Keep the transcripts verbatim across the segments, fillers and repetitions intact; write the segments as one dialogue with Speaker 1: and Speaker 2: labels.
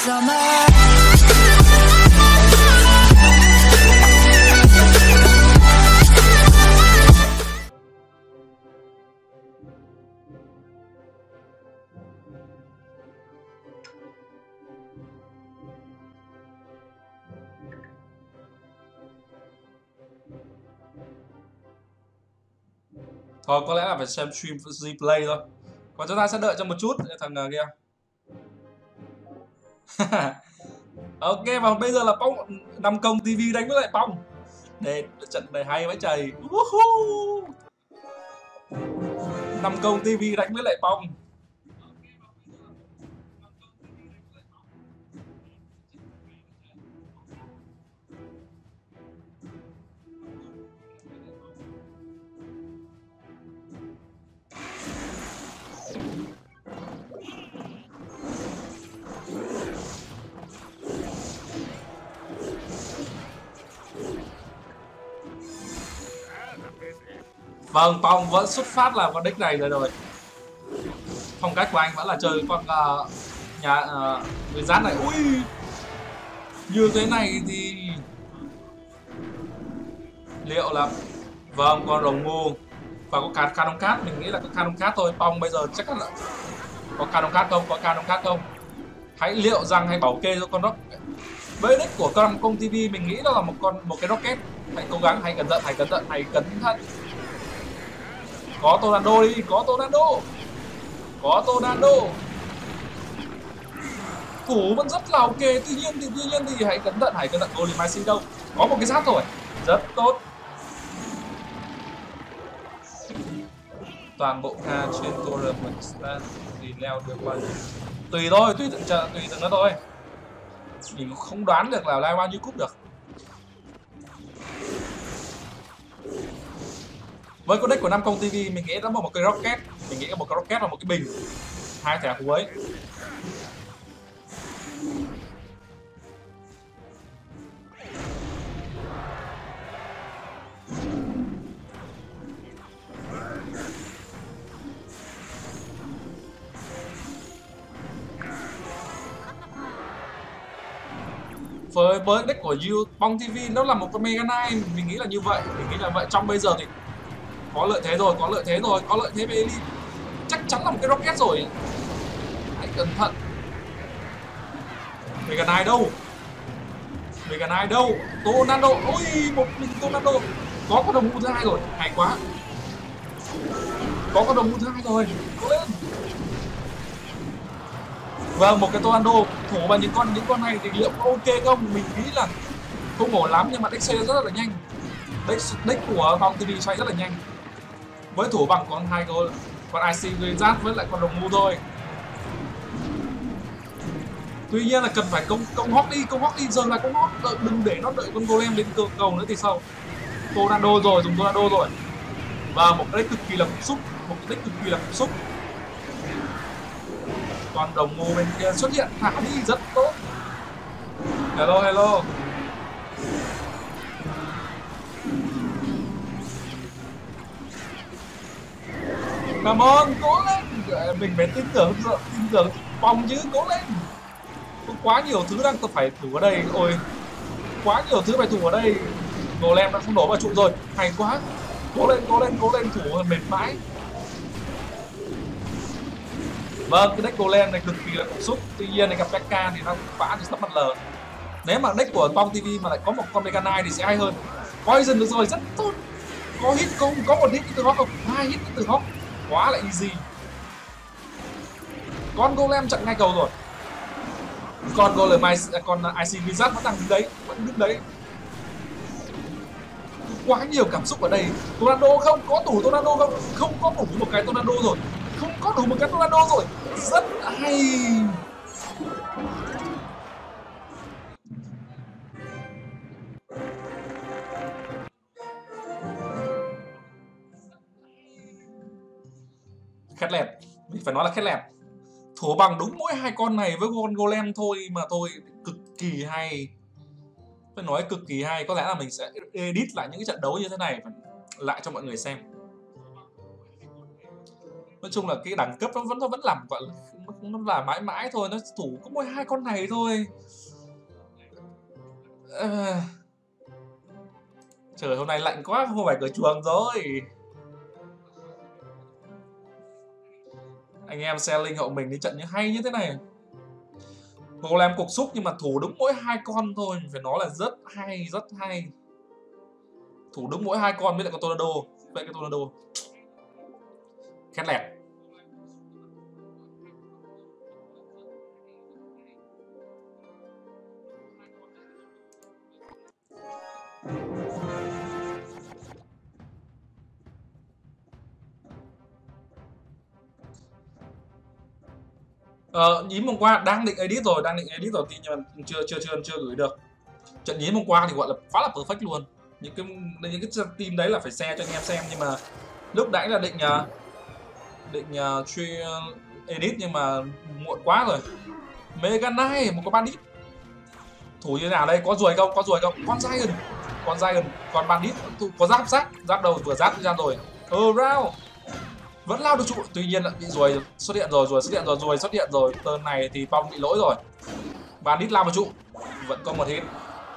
Speaker 1: summer.
Speaker 2: Thôi có lẽ là phải xem stream replay thôi. Còn chúng ta sẽ đợi cho một chút để thằng kia. Ok, và bây giờ là Pong năm công ti vi đánh với lại Pong. Để trận này hay vãi trời. năm công ti vi đánh với lại Pong. Vâng, Pong vẫn xuất phát là con deck này rồi rồi. Phong cách của anh vẫn là chơi con uh, nhà uh, người gián này. Ui, như thế này thì liệu là vâng, con rồng ngu và có cát canon cát, mình nghĩ là có canon cát thôi. Pong bây giờ chắc là có canon cát không, có canon cát không. Hãy liệu rằng hãy bảo kê cho con rock. Với deck của con công ti vi mình nghĩ đó là một con một cái rocket. Hãy cố gắng, hãy cẩn thận, hãy cẩn thận, hãy cẩn thận. Có tornado đi, có tornado, có tornado. Thủ vẫn rất là ok, tuy nhiên thì tuy nhiên thì hãy cẩn thận, hãy cẩn thận. Golem i xê đâu, có một cái giáp rồi, rất tốt. Toàn bộ ca trên tournament thì leo được bao nhiêu? Tùy thôi, tùy từng trận, tùy từng đó thôi. Mình không đoán được là leo bao nhiêu cúp được. Với con deck của năm công ti vi mình nghĩ nó một cái rocket, mình nghĩ một cái rocket và một cái bình, hai thẻ cuối. Với với deck của You Pong ti vi nó là một con Mega Knight, mình nghĩ là như vậy, mình nghĩ là vậy. Trong bây giờ thì có lợi thế rồi, có lợi thế rồi, có lợi thế về Elite. Chắc chắn là một cái rocket rồi. Hãy cẩn thận. Mega Knight đâu? Mega Knight đâu? Tornado, ôi một mình Tornado. Có con đồng ngu thứ hai rồi, hay quá. Có con đồng ngu thứ hai rồi, cố lên. Vâng, một cái Tornado thủ vào những con những con này thì liệu có ok không? Mình nghĩ là không ổn lắm, nhưng mà deck xoay rất là nhanh. Deck, deck của Pong ti vi xoay rất là nhanh. Với thủ bằng con hai con con i xê Wizard với lại con đồng ngu thôi. Tuy nhiên là cần phải công công hot đi, công hot đi, giờ là công hot, đợi, đừng để nó đợi con golem đến cầu, cầu nữa thì sao? Tornado rồi, dùng tornado rồi. Và một cái deck cực kỳ là cục xúc, một cái deck cực kỳ là cục xúc. Còn đồng ngu bên kia xuất hiện, thả đi rất tốt. Hello, hello. Come on, cố lên. Mình phải tin tưởng, tin tưởng Pong chứ, cố lên. Có quá nhiều thứ đang phải thủ ở đây. Ôi, quá nhiều thứ phải thủ ở đây. Golem đã không đổ vào trụ rồi, hay quá. Cố lên, cố lên, cố lên, thủ mệt mãi. Vâng, cái deck Golem này cực kỳ là cục xúc. Tuy nhiên này gặp Pekka thì nó phá thì sắp mặt lờ. Nếu mà deck của Pong ti vi mà lại có một con Mega Knight thì sẽ hay hơn. Poison được rồi, rất tốt. Có hit không? Có một hit từ hot không? Hai hit từ hot. Quá là easy. Con Golem chặn ngay cầu rồi. Con Golem con i xê Wizard vẫn đang đứng đấy, vẫn đứng đấy. Quá nhiều cảm xúc ở đây. Tornado không? Có đủ Tornado không? Không có đủ một cái Tornado rồi. Không có đủ một cái Tornado rồi. Rất hay. Khét lẹt, mình phải nói là khét lẹt. Thủ bằng đúng mỗi hai con này với con Golem thôi mà thôi, cực kỳ hay. Phải nói cực kỳ hay, có lẽ là mình sẽ edit lại những cái trận đấu như thế này lại cho mọi người xem. Nói chung là cái đẳng cấp nó vẫn nó vẫn làm gọi là nó là mãi mãi thôi, nó thủ có mỗi hai con này thôi. À... Trời hôm nay lạnh quá, không phải cửa chuồng rồi. Anh em xe linh hậu mình đi trận như hay như thế này. Golem cục xúc nhưng mà thủ đúng mỗi hai con thôi, phải nói là rất hay, rất hay. Thủ đúng mỗi hai con với lại con tornado, vậy cái tornado khét lẹt. Ờ, nhím hôm qua đang định edit rồi, đang định edit rồi nhưng mà chưa chưa chưa chưa gửi được. Trận nhím hôm qua thì gọi là quá là perfect luôn. Những cái những cái team đấy là phải share cho anh em xem, nhưng mà lúc nãy là định uh, định uh, truy uh, edit nhưng mà muộn quá rồi. Mega Knight một con bandit. Thủ như thế nào đây? Có ruồi không? Có ruồi không? Con Giant. Con Giant, con bandit có giáp sát, giáp đầu vừa giáp ra rồi. Ờ round. Vẫn lao được trụ, tuy nhiên là bị ruồi xuất hiện rồi, ruồi xuất hiện rồi, ruồi xuất hiện rồi. Turn này thì Phong bị lỗi rồi. Bandit lao vào trụ. Vẫn có một hit.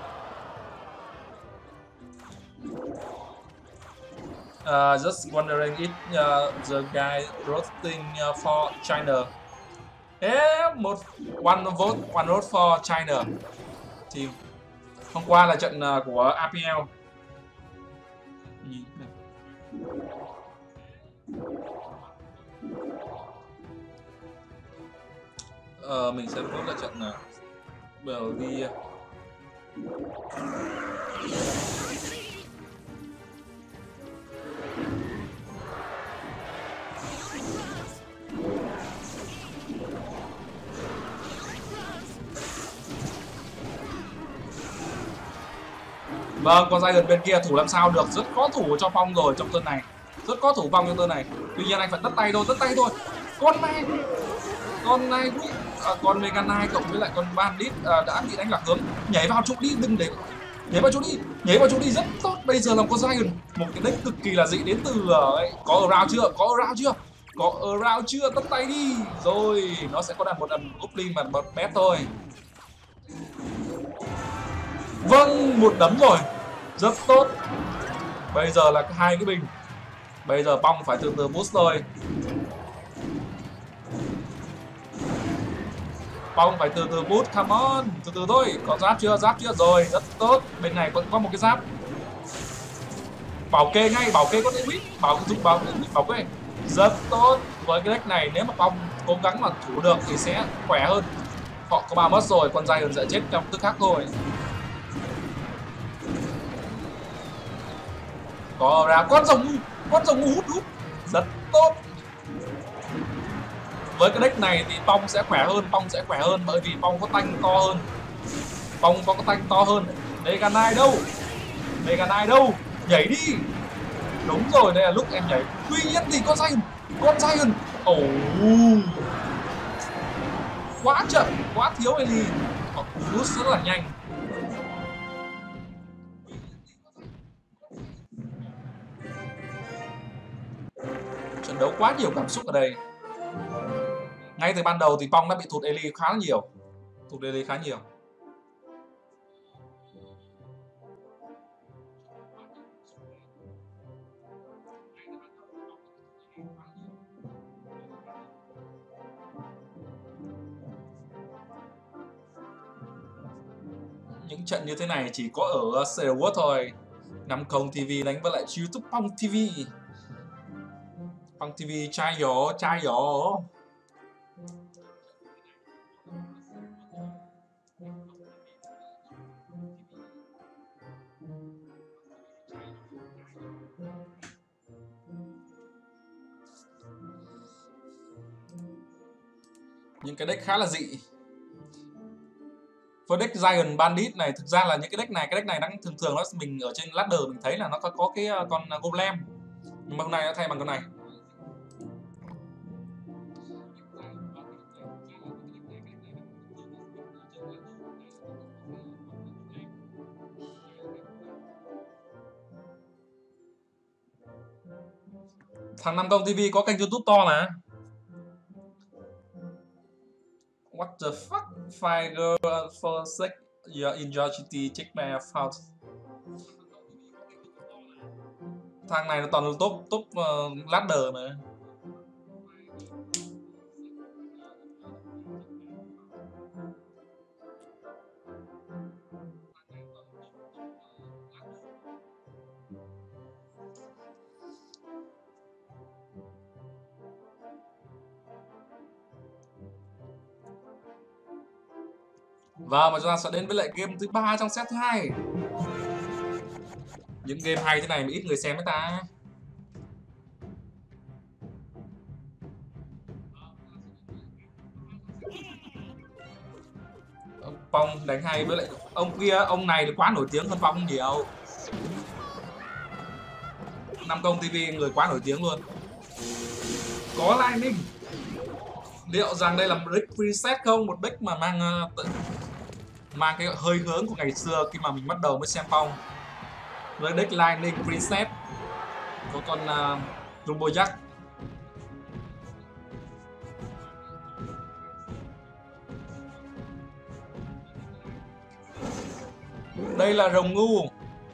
Speaker 2: Uh, just wondering if uh, the guy voting uh, for China. Yeah, một one vote, one vote for China. Thì hôm qua là trận uh, của a pê lờ. Ờ, mình sẽ vote là trận nào? Belgia. Vâng, con Giant bên kia thủ làm sao được, rất có thủ cho Phong rồi trong turn này. Rất có thủ Phong trong turn này. Tuy nhiên anh phải tất tay thôi, tất tay thôi. Con này, con này, à, con Mega Knight cộng với lại con Bandit à, đã bị đánh lạc hướng. Nhảy vào trụ đi, đừng để nhảy vào trụ đi, nhảy vào trụ đi rất tốt. Bây giờ làm con Giant, một cái deck cực kỳ là dị đến từ uh, có around chưa, có around chưa, có around chưa, tất tay đi. Rồi nó sẽ có đặt một đầm Goblin mà một bét thôi. Vâng, một đấm rồi, rất tốt. Bây giờ là hai cái bình. Bây giờ Phong phải từ từ boost thôi. Phong phải từ từ boost, come on, từ từ thôi. Có giáp chưa, giáp chưa, rồi, rất tốt. Bên này vẫn có một cái giáp. Bảo kê ngay, bảo kê có thể quýt, bảo dùng bảo bảo kê. Rất tốt. Với cái deck này nếu mà Phong cố gắng mà thủ được thì sẽ khỏe hơn. Họ có ba mất rồi, con Giant sẽ chết trong tức khắc thôi. Có ra con rồng, con rồng hút hút rất tốt. Với cái deck này thì Phong sẽ khỏe hơn, Phong sẽ khỏe hơn bởi vì Phong có tanh to hơn. Phong có tanh to hơn. Mega Knight đâu? Mega Knight đâu? Nhảy đi. Đúng rồi, đây là lúc em nhảy. Tuy nhiên thì con Giant, con Giant. Ồ. Oh. Quá chậm, quá thiếu Eli. Họ boost rất là nhanh. Trận đấu quá nhiều cảm xúc ở đây. Ngay từ ban đầu thì Phong đã bị thụt Eli khá nhiều. Thụt Eli khá nhiều. Những trận như thế này chỉ có ở Salewood thôi. Năm Công ti vi đánh với lại YouTube Phong ti vi. Phong ti vi trai gió, trai gió. Những cái deck khá là dị. Với deck Giant Bandit này, thực ra là những cái deck này, cái deck này đang thường thường nó mình ở trên ladder mình thấy là nó có, có cái con Golem. Nhưng mà hôm nay nó thay bằng con này. Thằng Nam Công ti vi có kênh YouTube to mà. What the fuck? Fire for sec your in your city check my out. Thằng này nó toàn là top top uh, ladder mà. Và mà chúng ta sẽ đến với lại game thứ ba trong set thứ hai. Những game hay thế này mà ít người xem với ta. Ông Phong đánh hay với lại ông kia, ông này thì quá nổi tiếng hơn Phong nhiều. Nam Công ti vi người quá nổi tiếng luôn. Có Lightning. Liệu rằng đây là một deck preset không? Một deck mà mang uh, mang cái hơi hướng của ngày xưa khi mà mình bắt đầu mới xem Phong. Với deck Lightning preset có con uh, Rumble Jack. Đây là rồng ngu.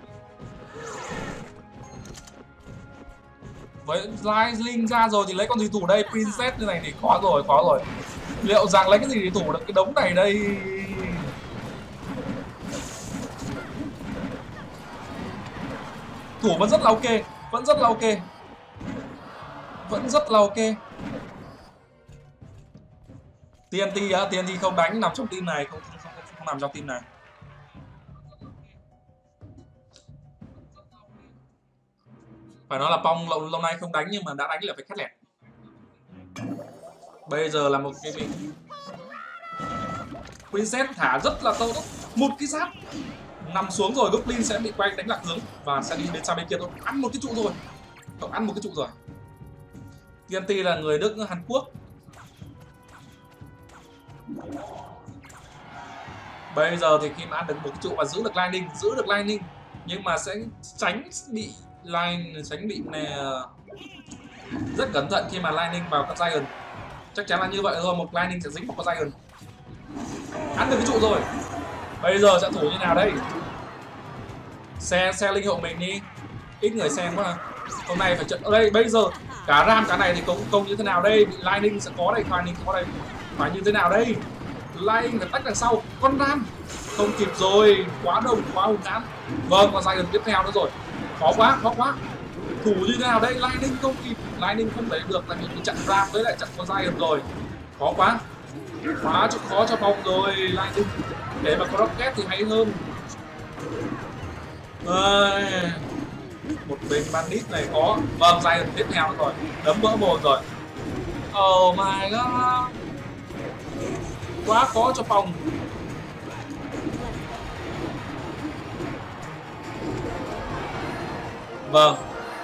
Speaker 2: Với Lightning ra rồi thì lấy con gì thủ đây? Princess như này thì khó rồi, khó rồi. Liệu rằng lấy cái gì để thủ được cái đống này đây? Thủ vẫn rất là ok, vẫn rất là ok. Vẫn rất là ok. tê en tê á, tê en tê không đánh, nằm trong team này, không không, không, không, không nằm trong team này. Phải nói là Phong lâu, lâu nay không đánh nhưng mà đã đánh là phải khét lẹt. Bây giờ là một cái vị Princess thả rất là tốt, một cái giáp nằm xuống rồi Goblin sẽ bị quay đánh lạc hướng và sẽ đi đến sang bên kia thôi. Ăn một cái trụ rồi, cậu ăn một cái trụ rồi. tê en tê là người nước Hàn Quốc. Bây giờ thì khi mà ăn được một cái trụ và giữ được Lightning, giữ được Lightning nhưng mà sẽ tránh bị line tránh bị này rất cẩn thận khi mà Lightning vào con Giant. Chắc chắn là như vậy thôi, một Lightning sẽ dính một con Giant. Ăn được cái trụ rồi. Bây giờ sẽ thủ như nào đây? Xe xe linh hộ mình đi. Ít người xem quá. Hôm nay phải trận ở đây. Bây giờ cả Ram cả này thì công công như thế nào đây? Bị Lightning sẽ có đây, Lightning có đây. Phải như thế nào đây? Lightning phải tách đằng sau. Con Ram không kịp rồi, quá đông, quá hùng hãn. Vâng, con Giant tiếp theo nữa rồi. Khó quá, khó quá. Thủ như thế nào đây? Lightning không kịp, Lightning không lấy được tại vì mình chặn Ram với lại chặn con Giant rồi. Khó quá. Quá cho khó cho Phong rồi, Lightning. Để mà có Rocket thì hay hơn. À, một mình Bandit này có. Vâng, Giant tiếp theo rồi. Đấm vỡ mồm rồi. Oh my god. Quá khó cho Phong. Vâng.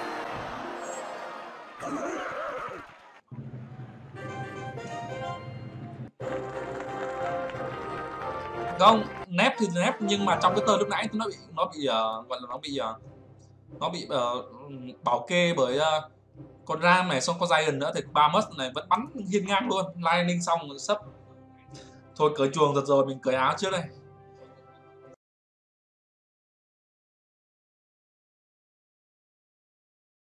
Speaker 2: Không, nép thì nép nhưng mà trong cái tơ lúc nãy nó bị nó bị uh, gọi là nó bị uh, nó bị uh, bảo kê bởi uh, con Ram này, xong con Giant nữa thì ba mất này vẫn bắn hiên ngang luôn. Lightning xong rồi sấp. Thôi cởi chuồng thật rồi, mình cởi áo trước đây.